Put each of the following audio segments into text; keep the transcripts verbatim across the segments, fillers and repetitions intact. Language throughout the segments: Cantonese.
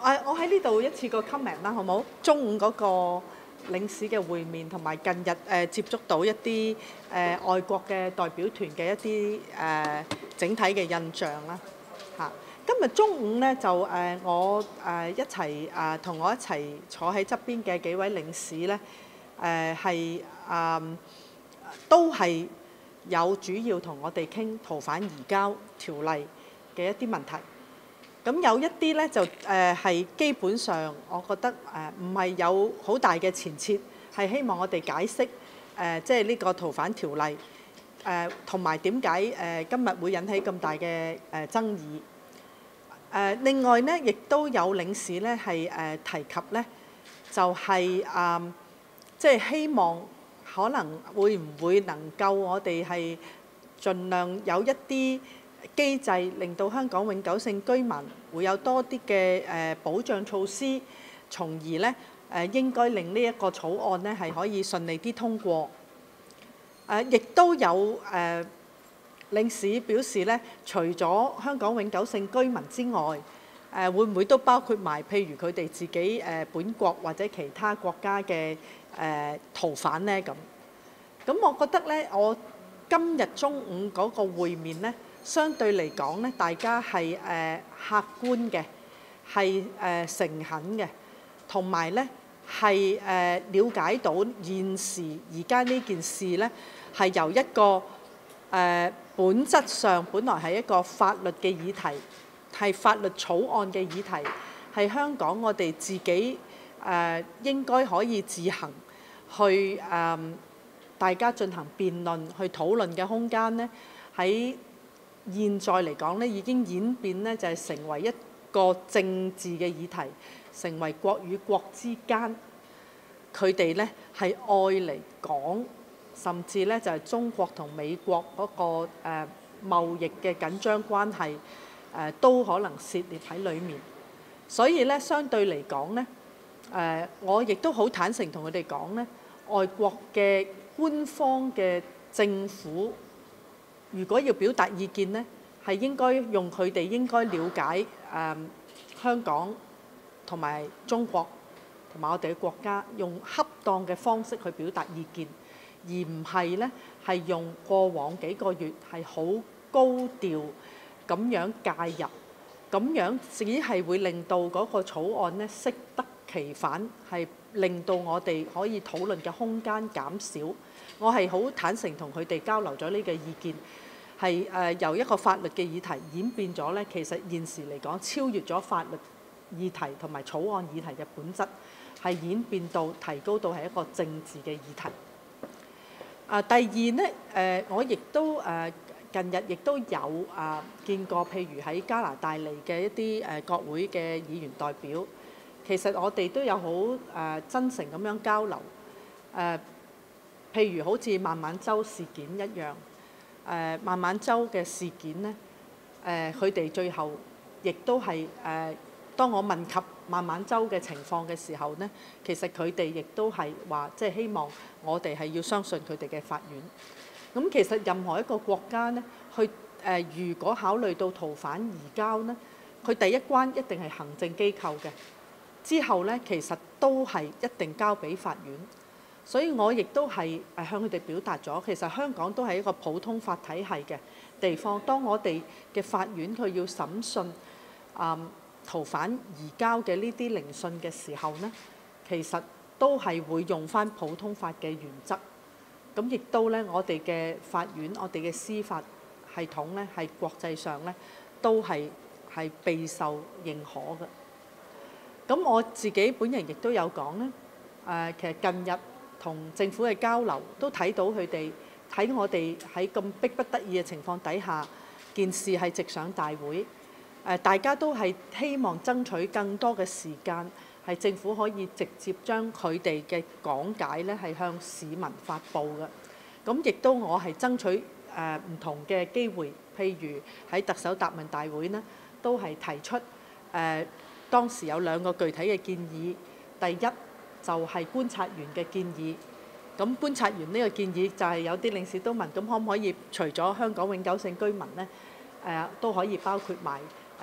誒，我喺呢度一次過 comment 啦，好冇？中午嗰個領事嘅會面，同埋近日誒、呃、接觸到一啲誒、呃、外國嘅代表團嘅一啲誒、呃、整體嘅印象啦嚇。今日中午咧就誒、呃、我誒、呃、一齊誒同我一齊坐喺側邊嘅幾位領事咧誒係誒都係有主要同我哋傾逃犯移交條例嘅一啲問題。咁有一啲咧就誒係、呃、基本上，我覺得誒唔係有好大嘅前設，係希望我哋解釋誒、呃、即係呢個逃犯條例誒同埋點解誒今日會引起咁大嘅誒、呃、爭議。誒、呃、另外咧，亦都有領事咧係誒提及咧，就係、是、誒、呃、即係希望可能會唔會能夠我哋係盡量有一啲機制令到香港永久性居民會有多啲嘅誒保障措施，從而咧誒應該令呢一個草案咧係可以順利啲通過。誒亦都有誒、呃、領事表示咧，除咗香港永久性居民之外，誒、呃、會唔會都包括埋譬如佢哋自己誒、呃、本國或者其他國家嘅誒、呃、逃犯咧咁？咁我覺得咧，我今日中午嗰個會面咧，相對嚟講咧，大家係誒、呃、客觀嘅，係誒、呃、誠懇嘅，同埋咧係誒瞭解到現時而家呢件事咧係由一個誒、呃、本質上本來係一個法律嘅議題，係法律草案嘅議題，係香港我哋自己誒、呃、應該可以自行去誒、呃、大家進行辯論去討論嘅空間咧，喺現在嚟講咧，已經演變咧就係成為一個政治嘅議題，成為國與國之間佢哋咧係愛嚟講，甚至咧就係中國同美國嗰個誒貿易嘅緊張關係誒都可能涉獵喺裡面。所以咧，相對嚟講咧，誒我亦都好坦誠同佢哋講咧，外國嘅官方嘅政府，如果要表達意見呢，係應該用佢哋應該了解誒、呃、香港同埋中國同埋我哋嘅國家，用恰當嘅方式去表達意見，而唔係呢係用過往幾個月係好高調咁樣介入，咁樣只係會令到嗰個草案呢適得其反，係令到我哋可以討論嘅空間減少。我係好坦誠同佢哋交流咗呢個意見，係誒、呃、由一個法律嘅議題演變咗咧，其實現時嚟講超越咗法律議題同埋草案議題嘅本質，係演變到提高到係一個政治嘅議題。啊、呃，第二咧誒、呃，我亦都誒、呃、近日亦都有啊、呃、見過，譬如喺加拿大嚟嘅一啲誒、呃、國會嘅議員代表，其實我哋都有好誒、呃、真誠咁樣交流誒。呃譬如好似孟晚舟事件一樣，誒、呃、孟晚舟嘅事件呢，誒佢哋最後亦都係誒、呃，當我問及孟晚舟嘅情況嘅時候呢，其實佢哋亦都係話，即係希望我哋係要相信佢哋嘅法院。咁其實任何一個國家呢，去誒、呃、如果考慮到逃犯移交呢，佢第一關一定係行政機構嘅，之後呢，其實都係一定交俾法院。所以我亦都係誒向佢哋表達咗，其實香港都係一個普通法體系嘅地方。當我哋嘅法院佢要審訊啊、嗯、逃犯移交嘅呢啲聆訊嘅時候呢，其實都係會用返普通法嘅原則。咁亦都咧，我哋嘅法院、我哋嘅司法系統咧，係國際上咧都係係備受認可嘅。咁我自己本人亦都有講咧，誒、呃、其實近日同政府嘅交流都睇到佢哋喺我哋喺咁迫不得已嘅情況底下，件事係直上大會。誒、呃，大家都係希望爭取更多嘅時間，係政府可以直接將佢哋嘅講解咧係向市民發布嘅。咁亦都我係爭取誒唔、呃、同嘅機會，譬如喺特首答問大會呢，都係提出誒、呃、當時有兩個具體嘅建議，第一，就係觀察員嘅建議，咁觀察員呢個建議就係有啲領事都問，咁可唔可以除咗香港永久性居民呢，誒、呃、都可以包括埋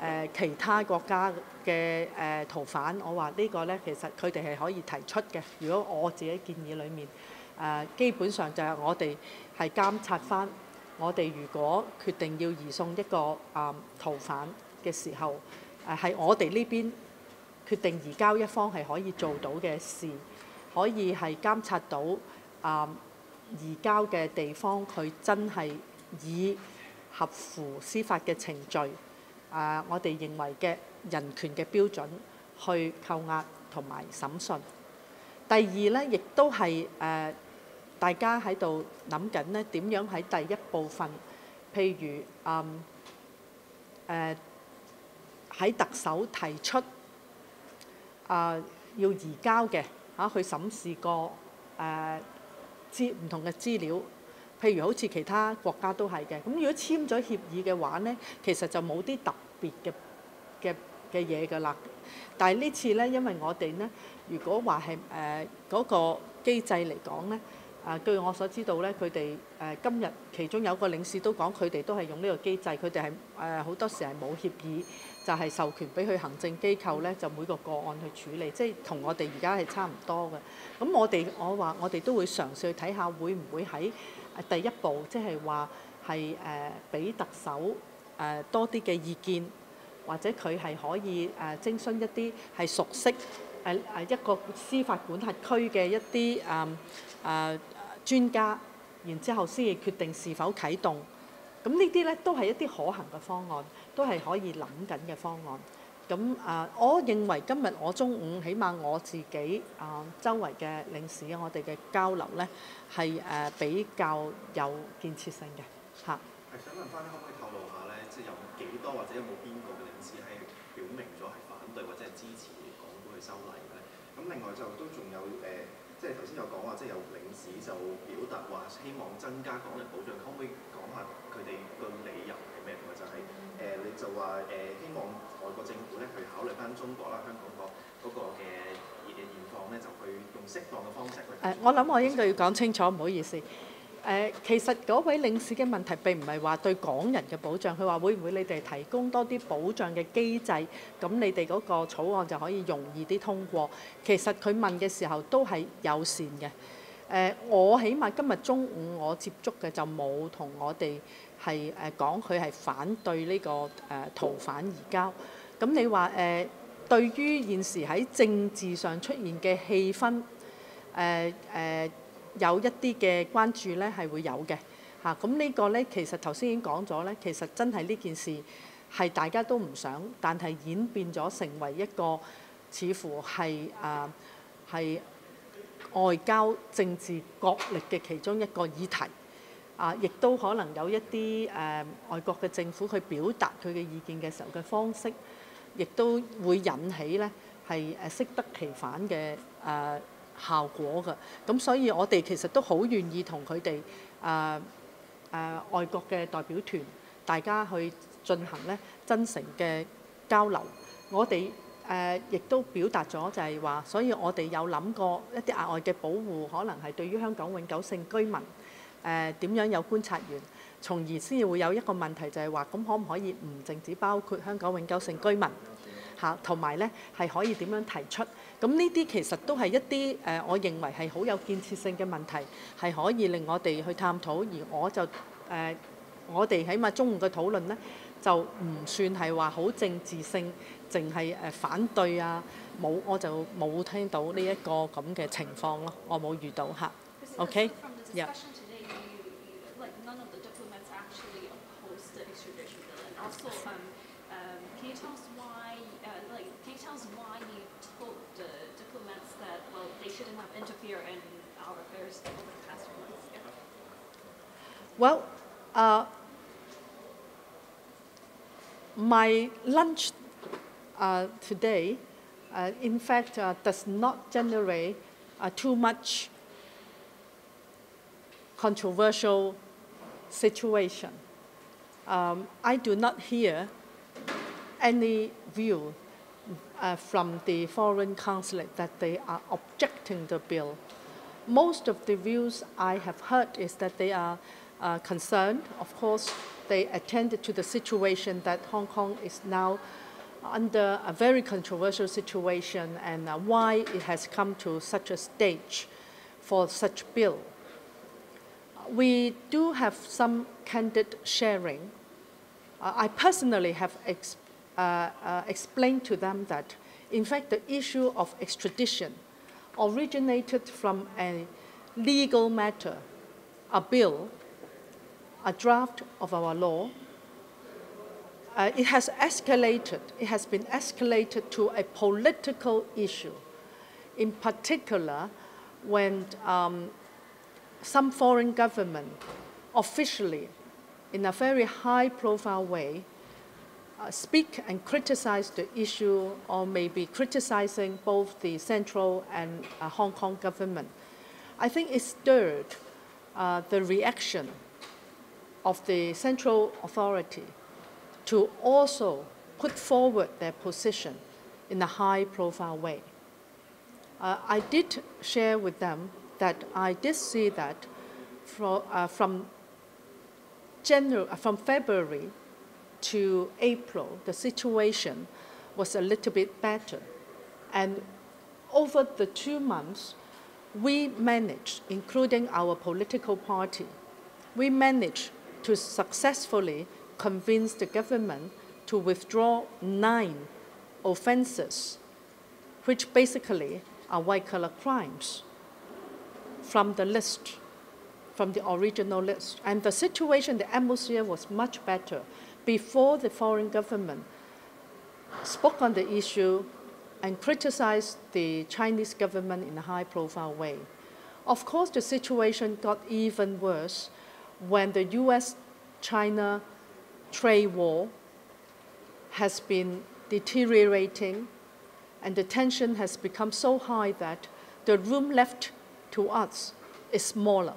誒其他國家嘅誒逃犯，我話呢個咧其實佢哋係可以提出嘅。如果我自己建議裡面，誒基本上就係我哋係監察翻，我哋如果決定要移送一個啊逃犯嘅時候，誒係我哋呢邊決定移交一方係可以做到嘅事，可以係監察到啊移交嘅地方佢真係以合乎司法嘅程序，啊我哋認為嘅人權嘅標準去扣押同埋審訊。第二咧，亦都係誒大家喺度諗緊咧點樣喺第一部分，譬如嗯誒喺特首提出啊要移交嘅嚇去審視過誒資唔同嘅資料，譬如好似其他國家都係嘅。咁如果簽咗協議嘅話咧，其實就冇啲特別嘅嘅嘅嘢㗎啦。但係呢次咧，因為我哋咧，如果話係誒嗰個機制嚟講咧，啊據我所知道咧，佢哋誒今日其中有個領事都講，佢哋都係用呢個機制，佢哋係誒好多時係冇協議，就係授權俾佢行政機構咧，就每個個案去處理，即係同我哋而家係差唔多嘅。咁我哋我話我哋都會嘗試去睇下，會唔會喺第一步，即係話係誒俾特首誒多啲嘅意見。或者佢係可以誒徵詢一啲係熟悉誒誒一個司法管轄區嘅一啲誒誒專家，然之後先至決定是否啟動。咁呢啲咧都係一啲可行嘅方案，都係可以諗緊嘅方案。咁啊，我認為今日我中午起碼我自己啊周圍嘅領事，我哋嘅交流咧係誒比較有建設性嘅嚇。 係想問翻，可唔可以透露下咧，即係有幾多或者有冇邊個嘅領事係表明咗係反對或者係支持港府去修例嘅咧？咁另外就都仲有誒、呃，即係頭先有講話，即係有領事就表達話希望增加港人保障，可唔可以講下佢哋個理由係咩？同埋就係、是、誒、呃，你就話誒、呃、希望外國政府咧去考慮翻中國啦、香港個嗰個嘅現況咧，就去用適當嘅方式去。誒， 我諗我應該要講清楚，唔好意思。誒、呃，其實嗰位領事嘅問題並唔係話對港人嘅保障，佢話會唔會你哋提供多啲保障嘅機制，咁你哋嗰個草案就可以容易啲通過。其實佢問嘅時候都係友善嘅。誒、呃，我起碼今日中午我接觸嘅就冇同我哋係誒講佢係反對呢、這個誒、呃、逃犯移交。咁你話誒、呃，對於現時喺政治上出現嘅氣氛，誒、呃、誒。呃有一啲嘅關注咧係會有嘅嚇，咁、啊、呢個咧其實頭先已經講咗咧，其實真係呢件事係大家都唔想，但係演變咗成為一個似乎係啊係外交政治角力嘅其中一個議題啊，亦都可能有一啲誒、啊、外國嘅政府去表達佢嘅意見嘅時候嘅方式，亦都會引起咧係誒適得其反嘅誒。啊效果㗎，咁所以我哋其實都好願意同佢哋誒誒外國嘅代表團，大家去進行咧真誠嘅交流。我哋誒亦都表達咗就係話，所以我哋有諗過一啲額外嘅保護，可能係對於香港永久性居民誒點樣有觀察員，從而先至會有一個問題就係話，咁可唔可以唔淨止包括香港永久性居民嚇，同埋咧係可以點樣提出？咁呢啲其實都係一啲誒、呃，我認為係好有建設性嘅問題，係可以令我哋去探討。而我就誒、呃，我哋起碼中午嘅討論咧，就唔算係話好政治性，淨係誒反對啊，冇我就冇聽到呢一個咁嘅情況咯，我冇遇到嚇。OK，yeah. Well, uh, my lunch uh, today, uh, in fact, uh, does not generate uh, too much controversial situation. Um, I do not hear any view uh, from the foreign consulate that they are objecting the bill. Most of the views I have heard is that they are uh, concerned. Of course, they attended to the situation that Hong Kong is now under a very controversial situation and uh, why it has come to such a stage for such bill. We do have some candid sharing. Uh, I personally have ex uh, uh, explained to them that, in fact, the issue of extradition originated from a legal matter, a bill, a draft of our law. Uh, it has escalated, it has been escalated to a political issue, in particular when um, some foreign government officially, in a very high-profile way, uh, speak and criticize the issue, or maybe criticizing both the central and uh, Hong Kong government. I think it stirred uh, the reaction of the central authority to also put forward their position in a high-profile way. Uh, I did share with them that I did see that from, uh, from, January, uh, from February to April, the situation was a little bit better. And over the two months, we managed, including our political party, we managed to successfully convince the government to withdraw nine offenses, which basically are white-collar crimes, from the list, from the original list. And the situation, the atmosphere was much better before the foreign government spoke on the issue and criticized the Chinese government in a high-profile way. Of course, the situation got even worse when the U S China trade war has been deteriorating and the tension has become so high that the room left to us is smaller.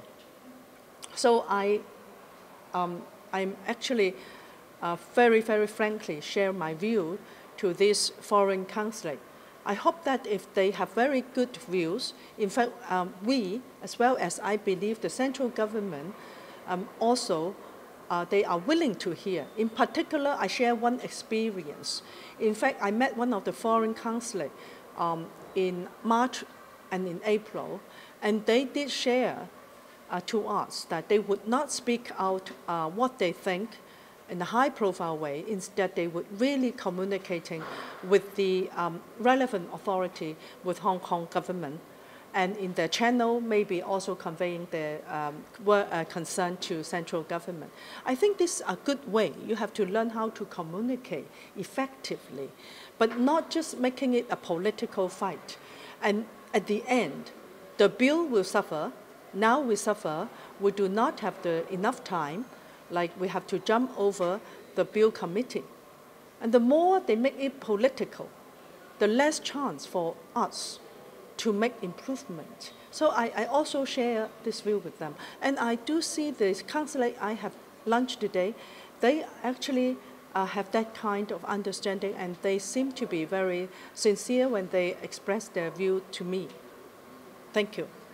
So I, um, I'm actually uh, very, very frankly share my view to this foreign consulate. I hope that if they have very good views, in fact, um, we, as well as I believe the central government, um, also Uh, they are willing to hear. In particular, I share one experience. In fact, I met one of the foreign consulate um, in March and in April, and they did share uh, to us that they would not speak out uh, what they think in a high-profile way. Instead, they would really communicating with the um, relevant authority, with Hong Kong government, and in the channel, maybe also conveying their um, uh, concern to central government. I think this is a good way. You have to learn how to communicate effectively, but not just making it a political fight. And at the end, the bill will suffer. Now we suffer. We do not have the enough time, like we have to jump over the bill committee. And the more they make it political, the less chance for us to make improvement. So I, I also share this view with them. And I do see the consulate I have lunch today, they actually uh, have that kind of understanding, and they seem to be very sincere when they express their view to me. Thank you.